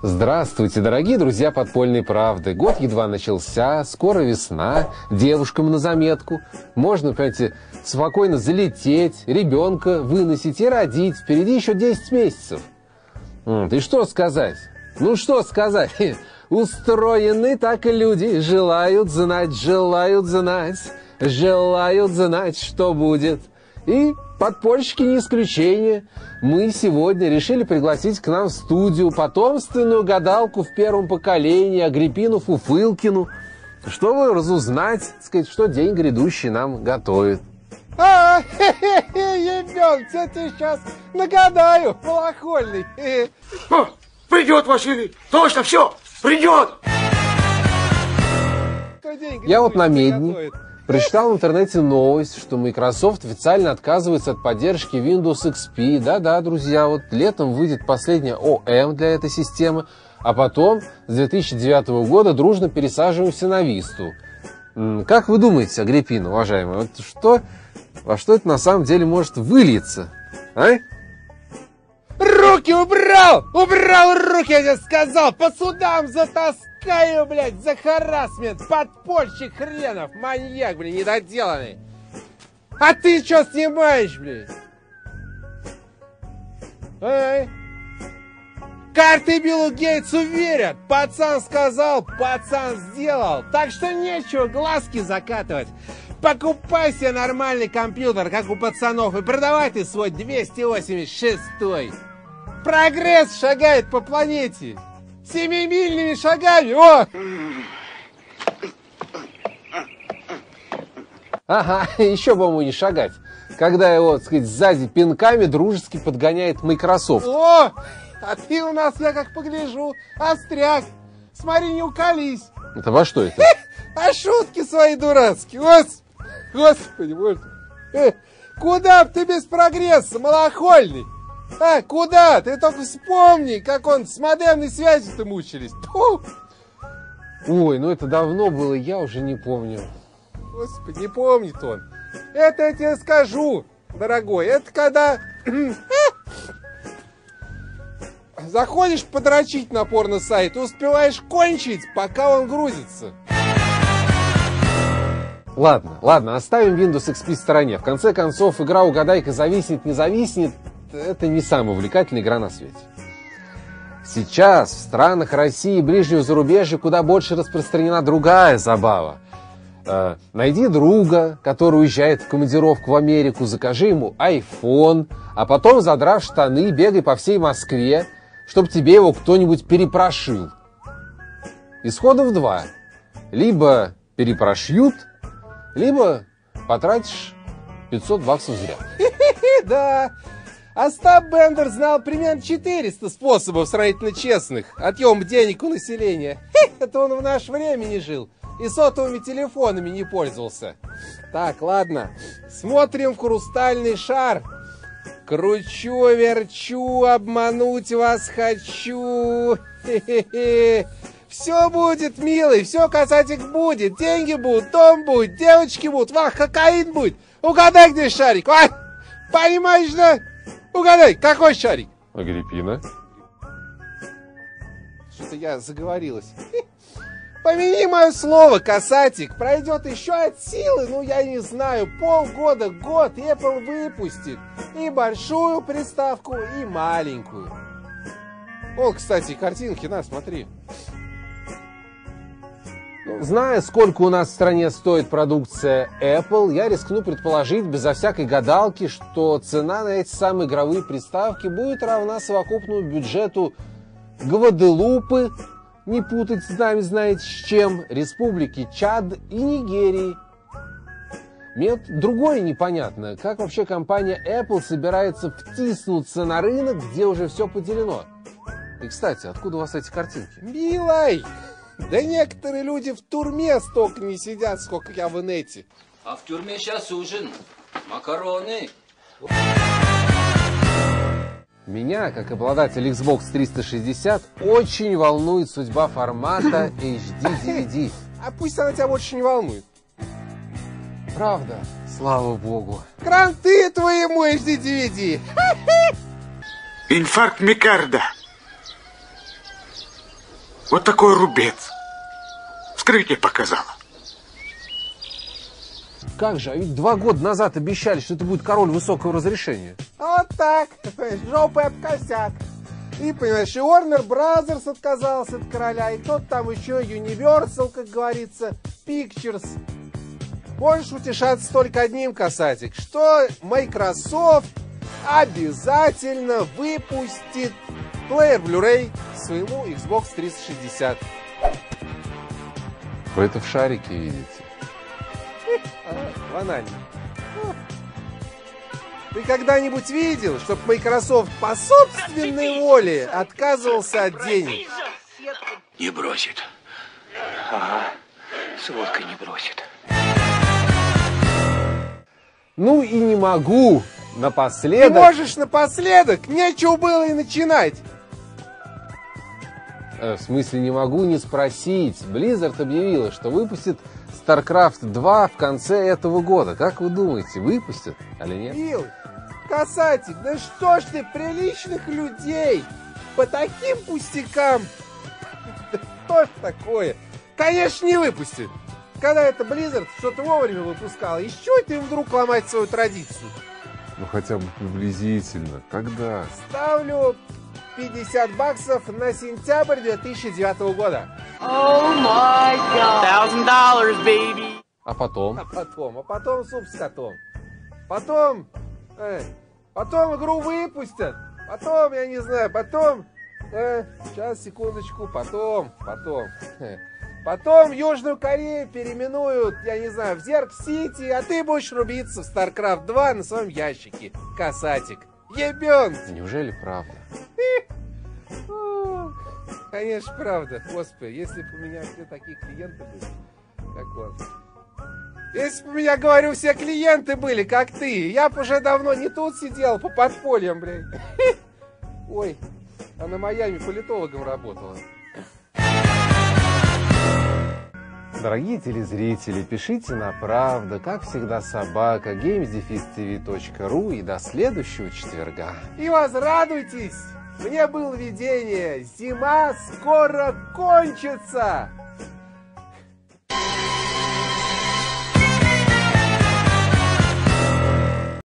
Здравствуйте, дорогие друзья подпольной правды. Год едва начался, скоро весна, девушкам на заметку. Можно, понимаете, спокойно залететь, ребенка выносить и родить. Впереди еще 10 месяцев. И что сказать? Ну что сказать? Устроены так и люди, желают знать, что будет. И подпольщики не исключение. Мы сегодня решили пригласить к нам в студию потомственную гадалку в первом поколении Агриппину Фуфылкину, чтобы разузнать, так сказать, что день грядущий нам готовит. Ебен, я тебе сейчас нагадаю, малохольный. Придет, Василий, точно, все, придет. Я вот на медне прочитал в интернете новость, что Microsoft официально отказывается от поддержки Windows XP. Да-да, друзья, вот летом выйдет последняя ОМ для этой системы, а потом с 2009 года дружно пересаживаемся на Висту. Как вы думаете, Агриппина, уважаемая, вот во что это на самом деле может выльется, а? Руки убрал! Убрал руки, я тебе сказал! По судам затаскаю, блядь, за харассмент! Подпольщик хренов! Маньяк, блядь, недоделанный! А ты что снимаешь, блядь? Эй! Карты Биллу Гейтсу верят! Пацан сказал, пацан сделал! Так что нечего глазки закатывать! Покупай себе нормальный компьютер, как у пацанов, и продавай ты свой 286-й. Прогресс шагает по планете. Семимильными шагами. О! Ага, еще бы ему не шагать, когда его, так сказать, сзади пинками дружески подгоняет Microsoft. О! А ты у нас, я как погляжу, остряк. Смотри, не уколись. Это во что это? А шутки свои дурацкие. Господи, боже. Куда б ты без прогресса, малохольный? А, куда? Ты только вспомни, как он с модемной связью-то мучились. Тьфу! Ой, ну это давно было, я уже не помню. Господи, не помнит он. Это я тебе скажу, дорогой. Это когда заходишь подрочить на порно-сайт и успеваешь кончить, пока он грузится. Ладно, оставим Windows XP в стороне. В конце концов, игра «Угадайка» зависнет, не зависнет. Это не самая увлекательная игра на свете. Сейчас в странах России и ближнего зарубежья куда больше распространена другая забава. Найди друга, который уезжает в командировку в Америку, закажи ему iPhone, а потом, задрав штаны, бегай по всей Москве, чтобы тебе его кто-нибудь перепрошил. Исходов два. Либо перепрошьют, либо потратишь $500 зря. Да, Остап Бендер знал примерно 400 способов сравнительно честных отъема денег у населения. Это он в наше время не жил и сотовыми телефонами не пользовался. Так, ладно, смотрим в хрустальный шар. Кручу, верчу, обмануть вас хочу. Хе-хе-хе. Все будет, милый, все, касатик, будет. Деньги будут, дом будет, девочки будут, вах, кокаин будет. Угадай, где шарик. А? Понимаешь, да? Угадай, какой шарик? Агриппина. Что-то я заговорилась. Помяни мое слово, касатик. Пройдет еще от силы, ну я не знаю, полгода, год, Apple выпустит и большую приставку, и маленькую. О, кстати, картинки, на, смотри. Зная, сколько у нас в стране стоит продукция Apple, я рискну предположить, безо всякой гадалки, что цена на эти самые игровые приставки будет равна совокупному бюджету Гваделупы, не путать с нами знаете с чем, Республики Чад и Нигерии. Мне другое непонятно, как вообще компания Apple собирается втиснуться на рынок, где уже все поделено. И, кстати, откуда у вас эти картинки? Милай! Да некоторые люди в тюрьме столько не сидят, сколько я в инете. А в тюрьме сейчас ужин. Макароны. Меня, как обладатель Xbox 360, очень волнует судьба формата HD DVD. А пусть она тебя больше не волнует. Правда, слава богу. Кранты твоему HD DVD. Инфаркт Микарда. Вот такой рубец. Вскрытие показало. Как же, а ведь 2 года назад обещали, что это будет король высокого разрешения. Вот так, понимаешь, жопой об косяк. И, понимаешь, и Warner Brothers отказался от короля, и кто-то там еще, Universal, как говорится, Pictures. Можешь утешаться только одним, касатик, что Microsoft обязательно выпустит плеер Blu-ray своему Xbox 360. Вы это в шарике видите. Банально. Ты когда-нибудь видел, чтобы Microsoft по собственной воле отказывался от денег? Не бросит. Ага, с водкой не бросит. Ну и не могу Ты напоследок... можешь напоследок? Нечего было и начинать. В смысле, не могу не спросить. Blizzard объявила, что выпустит StarCraft 2 в конце этого года. Как вы думаете, выпустят или нет? Ил, касатик, да что ж ты приличных людей по таким пустякам? Да что ж такое? Конечно, не выпустит. Когда это Blizzard что-то вовремя выпускал, и с чего ты им вдруг ломать свою традицию? Ну хотя бы приблизительно. Когда? Ставлю $50 на сентябрь 2009 года. Oh my God. $1,000, baby. А потом? А потом суп с котом. Потом игру выпустят. Потом, я не знаю, потом... сейчас, секундочку, потом. Потом Южную Корею переименуют, я не знаю, в Зерк-Сити, а ты будешь рубиться в StarCraft 2 на своем ящике, касатик. Ебен! Неужели правда? Конечно, правда. Господи, если бы у меня все такие клиенты были, как вот. Если бы у меня, говорю, все клиенты были, как ты, я бы уже давно не тут сидел, по подпольям, блядь. Ой, а на Майами политологом работала. Дорогие телезрители, пишите на правда, как всегда, собака, games-tv.ru, и до следующего четверга. И возрадуйтесь! Мне было видение, зима скоро кончится!